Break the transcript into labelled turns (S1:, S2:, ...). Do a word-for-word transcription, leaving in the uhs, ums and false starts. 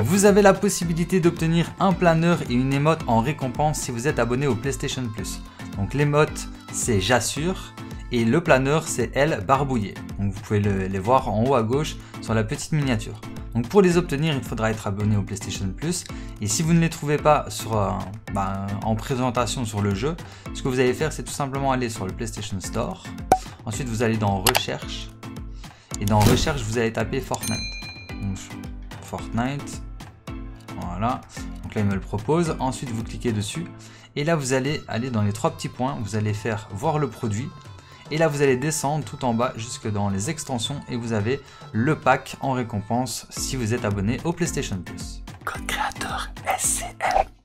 S1: Vous avez la possibilité d'obtenir un planeur et une émote en récompense si vous êtes abonné au PlayStation Plus. Donc l'émote c'est j'assure et le planeur c'est elle barbouillée. Donc vous pouvez le, les voir en haut à gauche sur la petite miniature. Donc pour les obtenir, il faudra être abonné au PlayStation Plus. Et si vous ne les trouvez pas sur, euh, bah, en présentation sur le jeu, ce que vous allez faire, c'est tout simplement aller sur le PlayStation Store. Ensuite, vous allez dans Recherche. Et dans Recherche, vous allez taper Fortnite. Donc, Fortnite. Voilà. Donc là, il me le propose. Ensuite, vous cliquez dessus. Et là, vous allez aller dans les trois petits points. Vous allez faire voir le produit. Et là, vous allez descendre tout en bas jusque dans les extensions et vous avez le pack en récompense si vous êtes abonné au PlayStation Plus. Code créateur S C M.